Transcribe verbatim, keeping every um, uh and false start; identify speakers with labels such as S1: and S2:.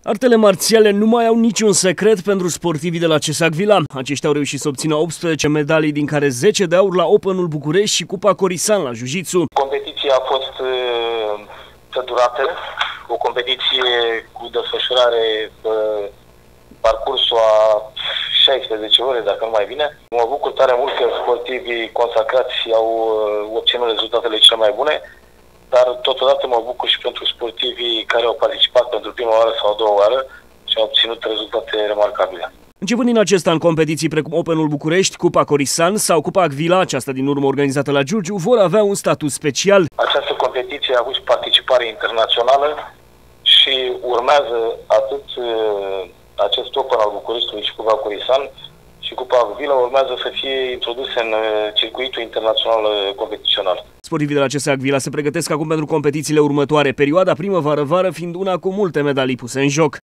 S1: Artele marțiale nu mai au niciun secret pentru sportivii de la C S A C Vila. Aceștia au reușit să obțină optsprezece medalii, din care zece de aur la Openul București și Cupa Corisan la Jiu-Jitsu.
S2: Competiția a fost uh, durată, o competiție cu desfășurare uh, parcursul a șaisprezece ore, dacă nu mai bine. Mă bucur tare mult că sportivii consacrați au uh, obținut rezultatele cele mai bune, dar totodată mă bucur și pentru sportivii care au participat pentru prima oară sau a doua oară și au obținut rezultate remarcabile.
S1: Începând din acesta în competiții precum Openul București, Cupa Corisan sau Cupa A C Vila, aceasta din urmă organizată la Giurgiu, vor avea un statut special.
S2: Această competiție a avut participare internațională și urmează atât acest Open al Bucureștiului și Cupa Corisan și Cupa A C Vila urmează să fie introduse în circuitul internațional competițional.
S1: Sportivii de la C S A C Vila se pregătesc acum pentru competițiile următoare, perioada primăvară-vară fiind una cu multe medalii puse în joc.